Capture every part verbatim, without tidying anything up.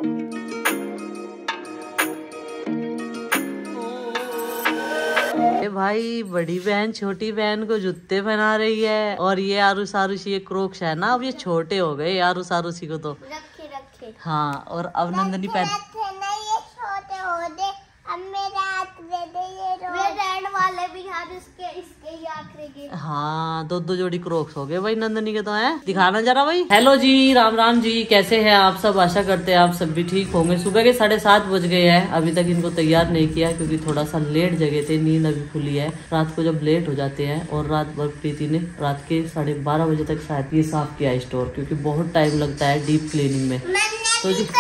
भाई बड़ी बहन छोटी बहन को जूते पहना रही है और ये आरुष आरुषी ये क्रोक्स है ना, अब ये छोटे हो गए आरुष आरुषी को तो रखे रखे। हाँ और अब नंदनी पहन ये छोटे हो दे, अब मेरे हाथ दे दे ये रेड वाले भी हाथ इसके इसके ही आखिरी के। हाँ दो दो जोड़ी क्रोक्स हो गए भाई नंदनी के तो है। दिखाना जरा भाई। हेलो जी, राम राम जी, कैसे हैं आप सब? आशा करते हैं आप सब भी ठीक होंगे। सुबह के साढ़े सात बज गए हैं, अभी तक इनको तैयार नहीं किया क्योंकि थोड़ा सा लेट जगे थे, नींद अभी खुली है। रात को जब लेट हो जाते हैं और रात भर प्रीति ने रात के साढ़े बारह बजे तक शायद ये साफ किया स्टोर, क्योंकि बहुत टाइम लगता है डीप क्लीनिंग में। तो जी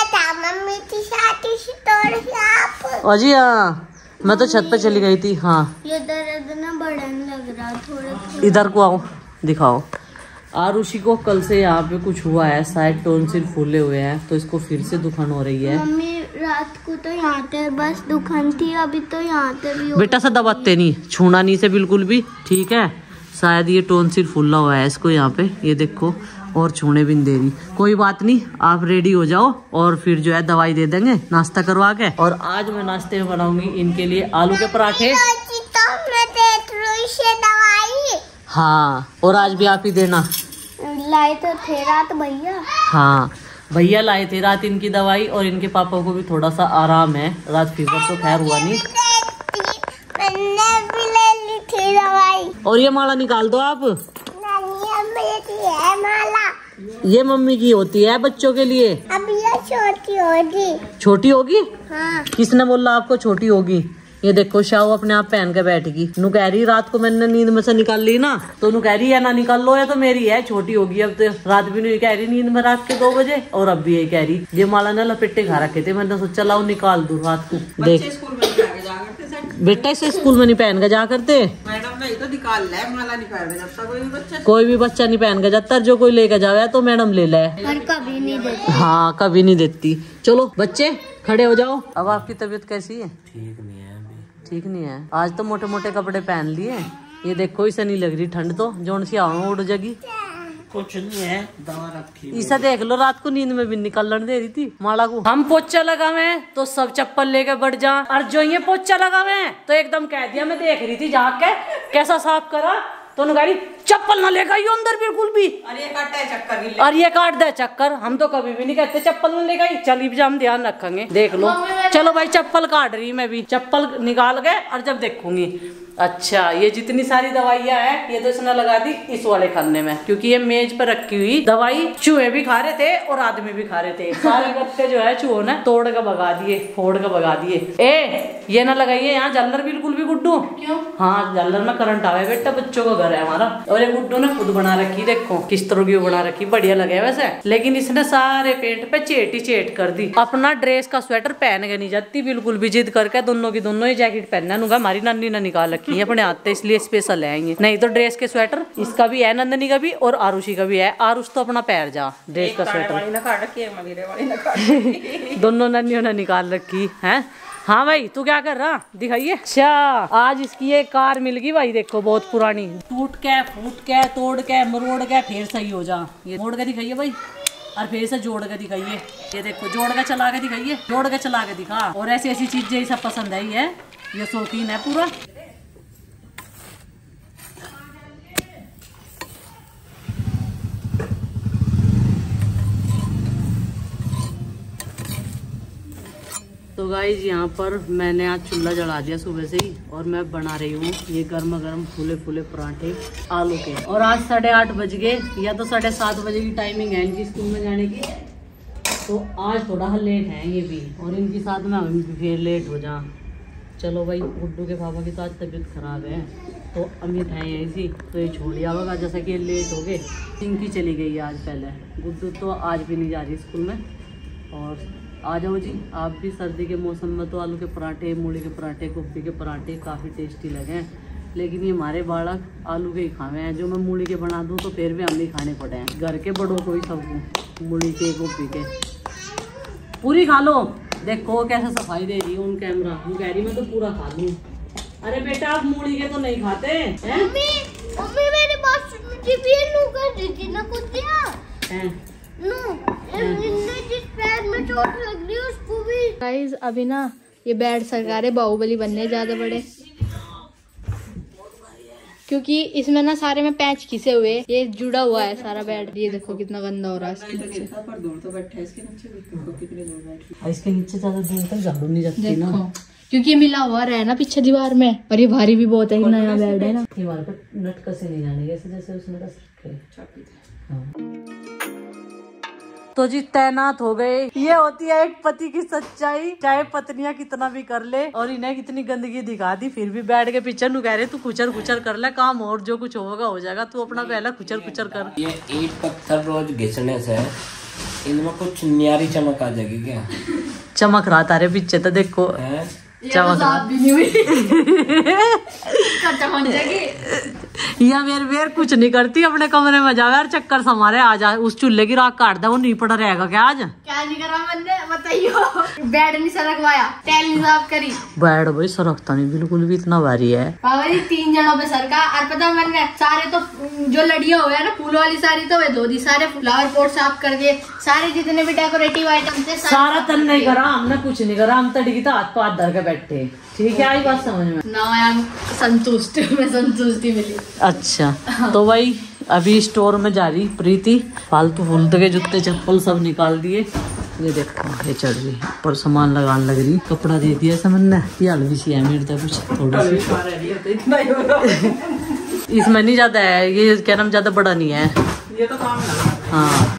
और जी हाँ, मैं तो छत पे चली गई थी। हाँ ये दर्द ना बढ़ने लग रहा थोड़ा। इधर को आओ, दिखाओ। आरुषि को कल से यहाँ पे कुछ हुआ है, शायद टॉन्सिल फूले हुए हैं, तो इसको फिर से दुखान हो रही है। मम्मी रात को तो यहाँ पे बस दुखान थी, अभी तो यहाँ पे भी। बेटा से दबाते नहीं, छूना नहीं से बिल्कुल भी, ठीक है? शायद ये टॉन्सिल फूला हुआ है इसको यहाँ पे, ये देखो, और छूने भी नहीं दे रही। कोई बात नहीं, आप रेडी हो जाओ और फिर जो है दवाई दे देंगे नाश्ता करवा के। और आज मैं नाश्ते में बनाऊंगी इनके लिए आलू के पराठे। दवाई हाँ, और आज भी आप ही देना। लाए तो थे रात भैया। हाँ भैया लाए थे रात इनकी दवाई, और इनके पापा को भी थोड़ा सा आराम है, रात फीवर तो खैर हुआ नहीं। मैंने भी ले ली थी दवाई। और ये माला निकाल दो आप। है माला, ये मम्मी की होती है बच्चों के लिए। अब ये छोटी होगी। छोटी होगी? हाँ। किसने बोला आपको छोटी होगी? ये देखो शाहू अपने आप पहन के बैठेगी। नु कह रही रात को मैंने नींद में से निकाल ली ना, तो नु कह रही है ना निकाल लो, या तो मेरी है छोटी होगी। अब तो रात भी नहीं कह रही नींद में रात के दो बजे, और अब भी यही कह रही। ये माला ने लपेटे खा रखे थे, मैंने सोचा लाओ निकाल दूं रात को। देख बेटा इसे स्कूल में नहीं पहन के जा करते मैडम नहीं तो निकाल ले, माला नहीं पहन देता कोई भी बच्चा। कोई भी बच्चा नहीं पहन के जाता, जो कोई लेके जावे तो मैडम ले ले। और कभी नहीं देती। हाँ कभी नहीं देती। चलो बच्चे खड़े हो जाओ। अब आपकी तबीयत कैसी है? ठीक नहीं है अभी। ठीक नहीं है? आज तो मोटे मोटे कपड़े पहन लिए। ये देखो इसे नहीं लग रही ठंड, तो जोन सी आवा उड़ जाएगी। कुछ नहीं है, दवा रखी। इसे देख लो, रात को नींद में भी निकलने दे रही थी माला को। हम पोचा लगावे तो सब चप्पल लेके बढ़ जा, और जो ये पोचा लगावे तो एकदम कह दिया। मैं देख रही थी जाके कैसा साफ करा, तो गाड़ी चप्पल ना लेगा यो अंदर बिल्कुल भी। और ये काटता है चक्कर, और ये काट दे चक्कर। हम तो कभी भी नहीं कहते चप्पल ना लेगा, चली भी हम ध्यान रखेंगे। देख लो, चलो भाई चप्पल काट रही मैं भी, चप्पल निकाल गए और जब देखूंगी। अच्छा ये जितनी सारी दवाइयाँ हैं ये तो इसने लगा दी इस वाले खाने में, क्योंकि ये मेज पर रखी हुई दवाई चूहे भी खा रहे थे और आदमी भी खा रहे थे। सारे गत्ते जो है चूहों ने तोड़ के भगा दिए, फोड़ के भगा दिए। ए ये ना लगाइए यहाँ जल्लर बिल्कुल भी गुड्डू। क्यों? हाँ जल्लर में करंट आवे बेटा, बच्चों का घर है हमारा। और ये गुड्डू ने खुद बना रखी, देखो किस तरह की बना रखी, बढ़िया लगे वैसे, लेकिन इसने सारे पेट पे चेट ही चेट कर दी। अपना ड्रेस का स्वेटर पहन के नहीं जाती बिल्कुल भी, जिद करके दोनों की दोनों ही जैकेट पहनना नूंगा। हमारी नानी ने निकाल रखी है अपने हाथ, इसलिए स्पेशल है ये। नहीं तो ड्रेस के स्वेटर इसका भी है, नंदनी का भी और आरुषि का भी है। आरुष तो अपना पैर जा ड्रेस का स्वेटर दोनों नन्नियों ने निकाल रखी है। हाँ भाई तू क्या कर रहा, दिखाइए। अच्छा आज इसकी एक कार मिल गई भाई, देखो बहुत पुरानी, टूट के फूट के तोड़ के मरोड़ के फिर सही हो जा। ये मोड़ के दिखाइए भाई, और फिर से जोड़ के दिखाइए। ये देखो जोड़ के चला के दिखाइए, जोड़ के चला के दिखा। और ऐसी ऐसी चीजें सब पसंद है, ये ये शौकीन है पूरा। तो गाइज यहाँ पर मैंने आज चूल्हा जला दिया सुबह से ही, और मैं बना रही हूँ ये गर्मा गर्म फूले फूले पराठे आलू के। और आज साढ़े आठ बज गए, या तो साढ़े सात बजे की टाइमिंग है इनकी स्कूल में जाने की, तो आज थोड़ा लेट है ये भी, और इनके साथ में हम भी फिर लेट हो जा। चलो भाई गुड्डू के पापा की तो आज तबीयत खराब है, तो अमित है यहीं सी, तो ये छोड़ दिया होगा, जैसा कि ये लेट हो गए। इनकी चली गई आज पहले, गुड्डू तो आज भी नहीं जा रही स्कूल में। और आ जाओ जी, आप भी सर्दी के मौसम में तो आलू के पराठे, मूली के पराठे, गोभी के पराठे काफ़ी टेस्टी लगे हैं, लेकिन ये हमारे बालक आलू के ही खावे हैं। जो मैं मूली के बना दूँ तो फिर भी हम नहीं खाने पड़े हैं, घर के बड़ों को ही सबको मूली के गोभी के पूरी खा लो। देखो कैसे सफाई दे रही है उन कैमरा, वो कह रही मैं तो पूरा खा लूँ। अरे बेटा आप मूली के तो नहीं खाते हैं? मम्मी, मम्मी मेरी बात सुन, मुझे भी ये कर रही थी ना कुछ हैं। जिस पैर में चोट लग रही है उसको भी। गाइस अभी ना ये बेड सरकार है बाहुबली बनने ज्यादा बड़े, क्योंकि इसमें ना सारे में पैच खिसे हुए, ये जुड़ा हुआ है सारा बेड। ये देखो कितना गंदा हो रहा है इसके नीचे। इसके नीचे ज्यादा दूर तक झाड़ू नहीं जाती ना, क्योंकि ये मिला हुआ है ना पीछे दीवार में, और ये भारी भी बहुत है, नया बेड है ना। दीवार पर नट कसे नहीं जाने जैसे जैसे उसने कस रखे। तो जी तैनात हो गए। ये होती है एक पति की सच्चाई, चाहे पत्नियां कितना भी कर ले। और इन्हें कितनी गंदगी दिखा दी, फिर भी बैठ के पीछे नु कह रहे तू कुचर कुचर कर ले काम, और जो कुछ होगा हो जाएगा, तू अपना पहला कुचर कुचर कर। ये ईंट पत्थर रोज घिसने से इनमें कुछ न्यारी चमक आ जाएगी क्या? चमक रहा तारे पीछे तो देखो है? चमक रहा भी नहीं हुई। चमक जाएगी। या मेरे वेर कुछ नहीं करती, अपने कमरे में जावे और चक्कर समारे आ जा। उस चूल्हे की राख काट दे, वो नहीं पड़ा रहेगा क्या आज? क्या नहीं करा मैंने बताइयो। बेड नहीं सरकवाया, टाइल नहीं साफ करी। बेड भाई सरकता नहीं बिल्कुल भी, इतना भारी है। बाबा जी तीन जनों पे सरका, और पता मैंने सारे तो जो लड़ियां हुए ना फूलों वाली सारी तो वे धो दी, सारे फ्लावर पॉट साफ कर दिए, सारे जितने भी डेकोरेटिव आइटम थे सारा तन नहीं करा हमने, कुछ नहीं करा। हम तड़की तो हाथ पाथ धर के बैठे। ठीक है, आई बात समझ में ना? आई एम संतुष्ट, मैं संतुष्टि मिली। अच्छा तो भाई अभी स्टोर में जा रही प्रीति, फालतू फूलते के जूते चप्पल सब निकाल दिए। ये देखो ये चढ़ रही पर सामान लगाने लग रही, कपड़ा दे दिया समझना। ये हल्दी सी है मेरे तो कुछ थोड़ी सी इसमें नहीं ज्यादा है, ये क्या नाम ज्यादा बड़ा नहीं है ये तो काम लगा। हाँ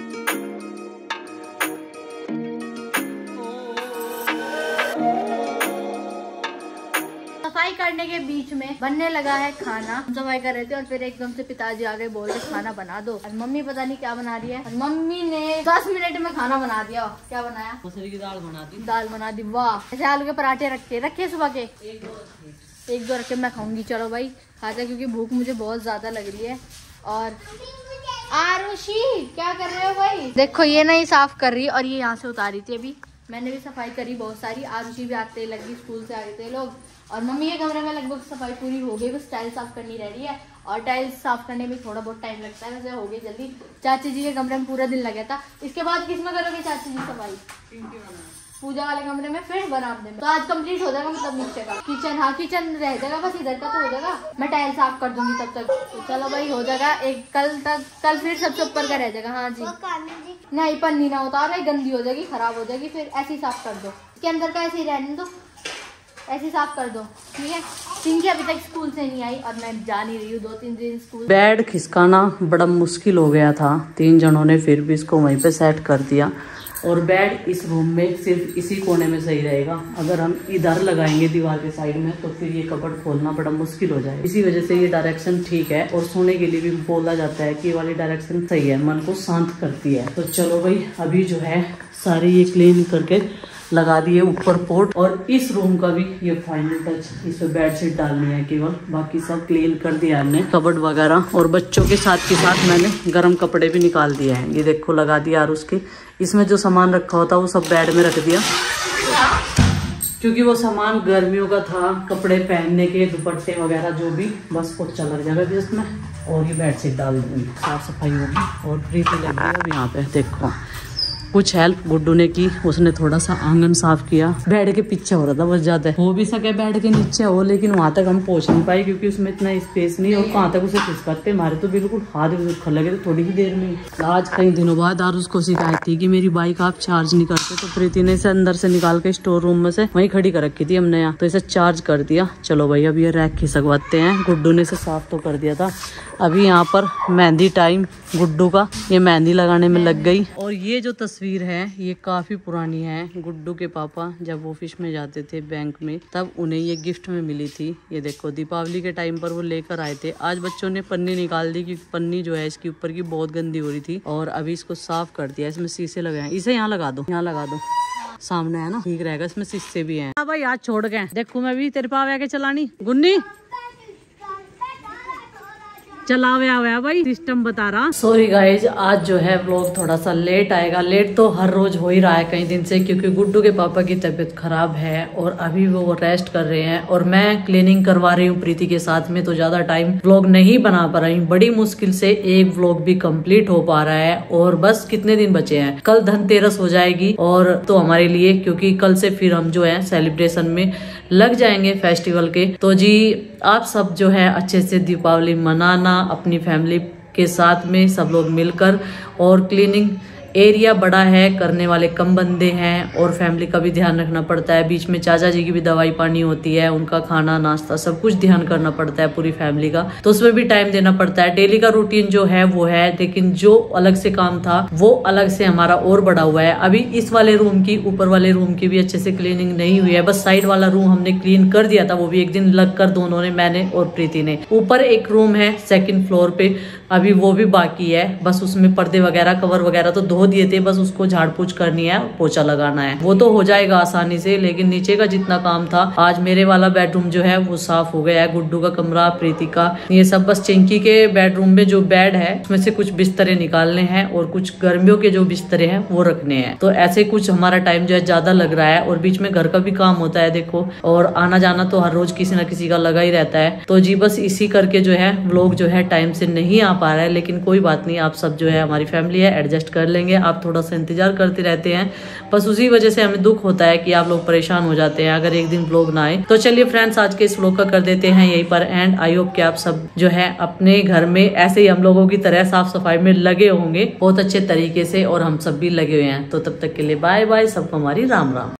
सफाई करने के बीच में बनने लगा है खाना। हम सफाई कर रहे थे और फिर एकदम से पिताजी आ गए, बोल रहे खाना बना दो। और मम्मी पता नहीं क्या बना रही है, और मम्मी ने दस मिनट में खाना बना दिया। क्या बनाया? मसूरी की दाल बना दी। दाल बना दी, वाह। ऐसे आलू के पराठे रखे रखे सुबह के एक दो रखे, मैं खाऊंगी। चलो भाई खाते, क्योंकि भूख मुझे बहुत ज्यादा लग रही है। और आरुषि क्या कर रहे हो भाई? देखो ये नहीं साफ कर रही, और ये यहाँ से उतारी थी अभी। मैंने भी सफाई करी बहुत सारी, आरुषि भी आते लगी, स्कूल से आ गए थे लोग। और मम्मी के कमरे में लगभग सफाई पूरी हो गई, बस टाइल्स साफ करनी रह रही है। और टाइल्स साफ करने में थोड़ा बहुत टाइम लगता है, वैसे हो गई जल्दी। चाची जी के कमरे में पूरा दिन लगा था। इसके बाद किसमें करोगे चाची जी सफाई? पूजा वाले कमरे में, फिर बरामदे में। तो आज कंप्लीट हो जाएगा मतलब नीचे का। किचन, हाँ किचन रह जाएगा, बस इधर का तो हो जाएगा। मैं टाइल साफ कर दूंगी तब तक। तो चलो भाई हो जाएगा एक कल तक, कल फिर सबसे ऊपर का रह जाएगा। हाँ जी नहीं पन्नी ना उतार, गंदी हो जाएगी, खराब हो जाएगी, फिर ऐसे ही साफ कर दो। इसके अंदर का ऐसे ही रहने दो, ऐसे साफ कर दो, ठीक है। पिंकी अभी तक स्कूल से नहीं आई और मैं जा नहीं रही हूँ दो तीन दिन स्कूल। बेड खिसकाना बड़ा मुश्किल हो गया था, तीन जनों ने फिर भी इसको वहीं पे सेट कर दिया। और बेड इस रूम में सिर्फ इसी कोने में सही रहेगा। अगर हम इधर लगाएंगे दीवार के साइड में तो फिर ये कबर्ड खोलना बड़ा मुश्किल हो जाए। इसी वजह से ये डायरेक्शन ठीक है। और सोने के लिए भी बोला जाता है कि ये वाली डायरेक्शन सही है, मन को शांत करती है। तो चलो भाई अभी जो है सारे ये क्लीन करके लगा दिए ऊपर पोर्ट। और इस रूम का भी ये फाइनल टच, इसमें बेडशीट डालनी है केवल, बाकी सब क्लीन कर दिया हमने, कबर्ड वगैरह। और बच्चों के साथ के साथ मैंने गर्म कपड़े भी निकाल दिए हैं, ये देखो लगा दिया। और उसके इसमें जो सामान रखा होता वो सब बेड में रख दिया, क्योंकि वो सामान गर्मियों का था, कपड़े पहनने के, दुपट्टे वगैरह जो भी, बस पोछा लग जाएगा भी उसमें। और ये बेडशीट डाल दूंगी, साफ सफाई होगी। और प्रीति लगी है अब यहाँ पे, देखो कुछ हेल्प गुड्डू ने की, उसने थोड़ा सा आंगन साफ किया। बेड के पीछे हो रहा था बस, ज्यादा हो भी सके बेड के नीचे हो, लेकिन वहां तक हम पहुंच नहीं पाए क्योंकि उसमें इतना स्पेस नहीं। और कहाँ तक उसे खिसकाते, हमारे तो बिल्कुल हाथ दुखने लगे थे थोड़ी ही देर में। आज कई दिनों बाद आर उसको शिकायत थी कि मेरी बाइक आप चार्ज नहीं करते, तो प्रीति ने इसे अंदर से निकाल के स्टोर रूम में से वहीं खड़ी कर रखी थी हमने यहाँ, तो इसे चार्ज कर दिया। चलो भाई अब ये रैक खिसकवाते हैं। गुड्डू ने इसे साफ तो कर दिया था। अभी यहाँ पर मेहंदी टाइम गुड्डू का, ये मेहंदी लगाने में लग गई। और ये जो तस्वीर है ये काफी पुरानी है। गुड्डू के पापा जब ऑफिस में जाते थे बैंक में, तब उन्हें ये गिफ्ट में मिली थी। ये देखो दीपावली के टाइम पर वो लेकर आए थे। आज बच्चों ने पन्नी निकाल दी क्योंकि पन्नी जो है इसके ऊपर की बहुत गंदी हो रही थी। और अभी इसको साफ कर दिया, इसमें शीशे लगे हैं। इसे यहाँ लगा दो, यहाँ लगा दो, सामने है ना, ठीक रहेगा। इसमें शीशे भी हैं। भाई आज छोड़ गए, देखो मैं भी तेरे पाव आके चलानी। गुन्नी चला हुआ भाई, सिस्टम बता रहा। सॉरी गाइज, आज जो है व्लॉग थोड़ा सा लेट आएगा। लेट तो हर रोज हो ही रहा है कई दिन से, क्योंकि गुड्डू के पापा की तबीयत खराब है और अभी वो रेस्ट कर रहे हैं और मैं क्लीनिंग करवा रही हूँ प्रीति के साथ में, तो ज्यादा टाइम व्लॉग नहीं बना पा रही हूँ। बड़ी मुश्किल से एक व्लॉग भी कंप्लीट हो पा रहा है और बस कितने दिन बचे हैं, कल धनतेरस हो जाएगी और तो हमारे लिए, क्योंकि कल से फिर हम जो है सेलिब्रेशन में लग जाएंगे फेस्टिवल के। तो जी आप सब जो है अच्छे से दीपावली मनाना अपनी फैमिली के साथ में सब लोग मिलकर। और क्लीनिंग एरिया बड़ा है, करने वाले कम बंदे हैं और फैमिली का भी ध्यान रखना पड़ता है। बीच में चाचा जी की भी दवाई पानी होती है, उनका खाना नाश्ता सब कुछ ध्यान करना पड़ता है पूरी फैमिली का, तो उसमें भी टाइम देना पड़ता है। डेली का रूटीन जो है वो है, लेकिन जो अलग से काम था वो अलग से हमारा और बढ़ा हुआ है। अभी इस वाले रूम की, ऊपर वाले रूम की भी अच्छे से क्लीनिंग नहीं हुई है, बस साइड वाला रूम हमने क्लीन कर दिया था, वो भी एक दिन लग कर दोनों ने, मैंने और प्रीति ने। ऊपर एक रूम है सेकेंड फ्लोर पे, अभी वो भी बाकी है, बस उसमें पर्दे वगैरह कवर वगैरह तो धो दिए थे, बस उसको झाड़ पूछ करनी है, पोछा लगाना है, वो तो हो जाएगा आसानी से। लेकिन नीचे का जितना काम था, आज मेरे वाला बेडरूम जो है वो साफ हो गया है, गुड्डू का कमरा, प्रीति का, ये सब। बस चिंकी के बेडरूम में जो बेड है उसमें से कुछ बिस्तरे निकालने हैं और कुछ गर्मियों के जो बिस्तरे हैं वो रखने हैं। तो ऐसे कुछ हमारा टाइम जो है ज्यादा लग रहा है और बीच में घर का भी काम होता है देखो, और आना जाना तो हर रोज किसी न किसी का लगा ही रहता है। तो जी बस इसी करके जो है व्लॉग जो है टाइम से नहीं आ पा रहा है, लेकिन कोई बात नहीं, आप सब जो है हमारी फैमिली है, एडजस्ट कर लेंगे। आप थोड़ा सा इंतजार करते रहते हैं, बस उसी वजह से हमें दुख होता है कि आप लोग परेशान हो जाते हैं अगर एक दिन व्लॉग ना आए। तो चलिए फ्रेंड्स, आज के इस व्लॉग का कर देते हैं यहीं पर एंड। आई होप कि आप सब जो है अपने घर में ऐसे ही हम लोगों की तरह साफ सफाई में लगे होंगे बहुत अच्छे तरीके से, और हम सब भी लगे हुए हैं। तो तब तक के लिए बाय बाय, सबको हमारी राम राम।